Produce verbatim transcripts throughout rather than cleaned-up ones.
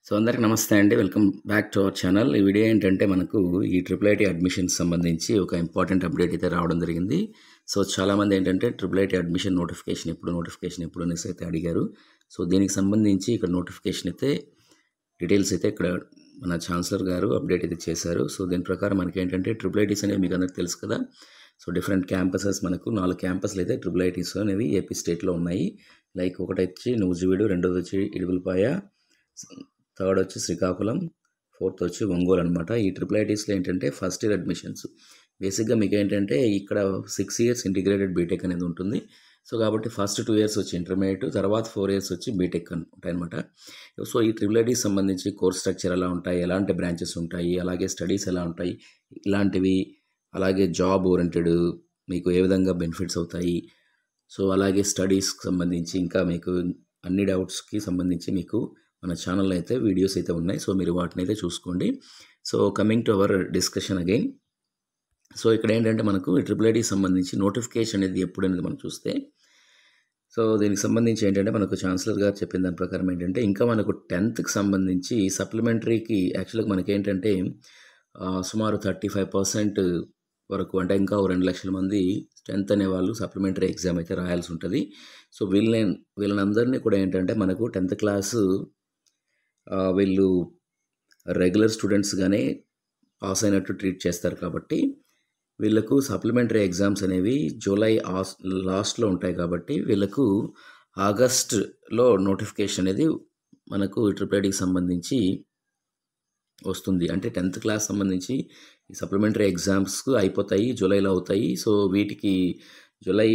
So అందరికి నమస్తే అండి. Welcome back to our channel. ఈ వీడియో ఏంటంటే మనకు ఈ ట్రిపుల్ ఐటీ అడ్మిషన్స్ సంబంధించి ఒక ఇంపార్టెంట్ అప్డేట్ అయితే రావడం జరిగింది. సో చాలామంది ఏంటంటే ట్రిపుల్ ఐటీ అడ్మిషన్ నోటిఫికేషన్ ఎప్పుడు నోటిఫికేషన్ ఎప్పుడు అనేసి అయితే అడిగారు. సో దీనికి సంబంధించి ఇక్కడ నోటిఫికేషన్ అయితే డీటెయిల్స్ అయితే ఇక్కడ మన ఛాన్సలర్ గారు అప్డేట్ అయితే చేశారు. సో దీని ప్రకారం మనకి ఏంటంటే ట్రిపుల్ ఐటీస్ అనేవి మీకు అందరికి తెలుసు కదా. సో డిఫరెంట్ క్యాంపసెస్ మనకు నాలుగు క్యాంపస్లు అయితే ట్రిపుల్ ఐటీస్ అనేవి ఏపీ స్టేట్లో ఉన్నాయి. లైక్ ఒకటి వచ్చి నూజివీడు, రెండోది వచ్చి ఇడుగులపాయ, థర్డ్ వచ్చి శ్రీకాకుళం, ఫోర్త్ వచ్చి ఒంగోలు అనమాట. ఈ ట్రిపుల్ ఐటీస్లో ఏంటంటే ఫస్ట్ ఇయర్ అడ్మిషన్స్ బేసిక్గా మీకు ఏంటంటే ఇక్కడ సిక్స్ ఇయర్స్ ఇంటిగ్రేటెడ్ బీటెక్ అనేది ఉంటుంది. సో కాబట్టి ఫస్ట్ టూ ఇయర్స్ వచ్చి ఇంటర్మీడియట్, తర్వాత ఫోర్ ఇయర్స్ వచ్చి బీటెక్ ఉంటాయి అనమాట. సో ఈ ట్రిపుల్ ఐటీస్ సంబంధించి కోర్స్ స్ట్రక్చర్ ఎలా ఉంటాయి, ఎలాంటి బ్రాంచెస్ ఉంటాయి, అలాగే స్టడీస్ ఎలా ఉంటాయి, ఇలాంటివి, అలాగే జాబ్ ఓరియంటెడ్ మీకు ఏ విధంగా బెనిఫిట్స్ అవుతాయి, సో అలాగే స్టడీస్కి సంబంధించి ఇంకా మీకు అన్ని డౌట్స్కి సంబంధించి మీకు మన ఛానల్లో అయితే వీడియోస్ అయితే ఉన్నాయి. సో మీరు వాటిని అయితే చూసుకోండి. So coming to our discussion again. So ఇక్కడ ఏంటంటే మనకు ట్రిపుల్ ఐటీకి సంబంధించి నోటిఫికేషన్ అనేది ఎప్పుడు అనేది మనం చూస్తే, సో దీనికి సంబంధించి ఏంటంటే మనకు ఛాన్సలర్ గారు చెప్పిన దాని ప్రకారం ఏంటంటే ఇంకా మనకు టెన్త్కి సంబంధించి సప్లిమెంటరీకి యాక్చువల్గా మనకి ఏంటంటే సుమారు థర్టీ ఫైవ్ పర్సెంట్ వరకు అంటే ఇంకా రెండు లక్షల మంది టెన్త్ అనే వాళ్ళు సప్లిమెంటరీ ఎగ్జామ్ అయితే రాయాల్సి ఉంటుంది. సో వీళ్ళని వీళ్ళనందరినీ కూడా ఏంటంటే మనకు టెన్త్ క్లాసు వీళ్ళు రెగ్యులర్ స్టూడెంట్స్గానే పాస్ అయినట్టు ట్రీట్ చేస్తారు. కాబట్టి వీళ్ళకు సప్లిమెంటరీ ఎగ్జామ్స్ అనేవి జూలై లాస్ట్లో ఉంటాయి. కాబట్టి వీళ్ళకు ఆగస్ట్లో నోటిఫికేషన్ అనేది మనకు ట్రిపుల్ ఐటీకి సంబంధించి వస్తుంది. అంటే టెన్త్ క్లాస్ సంబంధించి ఈ సప్లిమెంటరీ ఎగ్జామ్స్కు అయిపోతాయి, జూలైలో అవుతాయి. సో వీటికి జూలై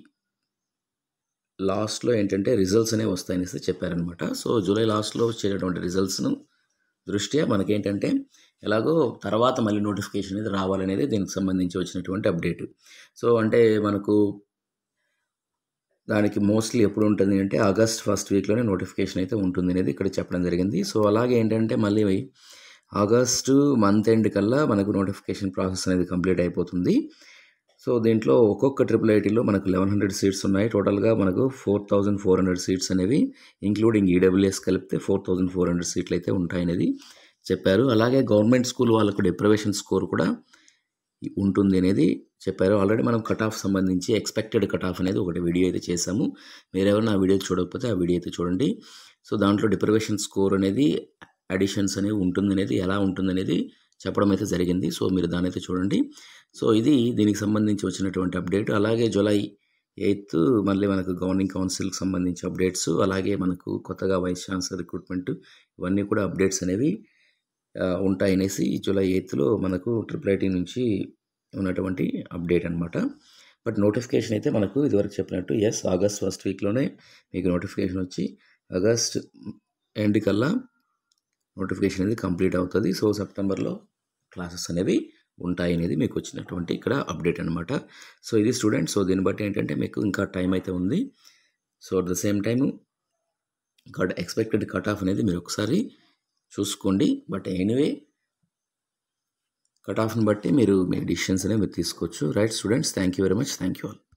లాస్ట్లో ఏంటంటే రిజల్ట్స్ అనేవి వస్తాయనేసి చెప్పారనమాట. సో జూలై లాస్ట్లో వచ్చేటటువంటి రిజల్ట్స్ను దృష్ట్యా మనకేంటంటే ఎలాగో తర్వాత మళ్ళీ నోటిఫికేషన్ అనేది రావాలనేది దీనికి సంబంధించి వచ్చినటువంటి అప్డేట్. సో అంటే మనకు దానికి మోస్ట్లీ ఎప్పుడు ఉంటుంది అంటే ఆగస్ట్ ఫస్ట్ వీక్లోనే నోటిఫికేషన్ అయితే ఉంటుంది అనేది ఇక్కడ చెప్పడం జరిగింది. సో అలాగే ఏంటంటే మళ్ళీ ఆగస్టు మంత్ ఎండ్ కల్లా మనకు నోటిఫికేషన్ ప్రాసెస్ అనేది కంప్లీట్ అయిపోతుంది. సో దీంట్లో ఒక్కొక్క ట్రిపుల్ ఐటీలో మనకు లెవెన్ హండ్రెడ్ సీట్స్ ఉన్నాయి. టోటల్గా మనకు four thousand four hundred seats అనేవి ఇంక్లూడింగ్ ఈడబ్ల్యూఎస్ కలిపితే ఫోర్ థౌజండ్ ఫోర్ హండ్రెడ్ సీట్లు అయితే ఉంటాయనేది చెప్పారు. అలాగే గవర్నమెంట్ స్కూల్ వాళ్ళకు డిప్రవేషన్ స్కోర్ కూడా ఉంటుంది అనేది చెప్పారు. ఆల్రెడీ మనం కట్ ఆఫ్ సంబంధించి ఎక్స్పెక్టెడ్ కట్ ఆఫ్ అనేది ఒకటి వీడియో అయితే చేసాము. మీరు ఎవరైనా ఆ వీడియో చూడకపోతే ఆ వీడియో అయితే చూడండి. సో దాంట్లో డిప్రవేషన్ స్కోర్ అనేది అడిషన్స్ అనేవి ఉంటుంది అనేది ఎలా ఉంటుంది అనేది చెప్పడం అయితే జరిగింది. సో మీరు దాని అయితే చూడండి. సో ఇది దీనికి సంబంధించి వచ్చినటువంటి అప్డేట్. అలాగే జూలై ఎయిత్ మళ్ళీ మనకు గవర్నింగ్ కౌన్సిల్కి సంబంధించి అప్డేట్స్, అలాగే మనకు కొత్తగా వైస్ ఛాన్సలర్ రిక్రూట్మెంట్, ఇవన్నీ కూడా అప్డేట్స్ అనేవి ఉంటాయనేసి జూలై ఎయిత్లో మనకు ట్రిపుల్ ఐటీ నుంచి ఉన్నటువంటి అప్డేట్ అనమాట. బట్ నోటిఫికేషన్ అయితే మనకు ఇదివరకు చెప్పినట్టు ఎస్ ఆగస్ట్ ఫస్ట్ వీక్లోనే మీకు నోటిఫికేషన్ వచ్చి ఆగస్ట్ ఎండ్ కల్లా నోటిఫికేషన్ అనేది కంప్లీట్ అవుతుంది. సో సెప్టెంబర్లో క్లాసెస్ అనేవి ఉంటాయి అనేది మీకు వచ్చినటువంటి ఇక్కడ అప్డేట్ అనమాట. సో ఇది స్టూడెంట్స్. సో దీన్ని బట్టి ఏంటంటే మీకు ఇంకా టైం అయితే ఉంది. So at the same time cut expected cut off అనేది మీరు ఒకసారి చూసుకోండి. బట్ ఎనీవే కట్ ఆఫ్ని బట్టి మీరు మీ డిసిషన్స్ అనేవి మీరు తీసుకోవచ్చు. Right students, thank you very much. Thank you all.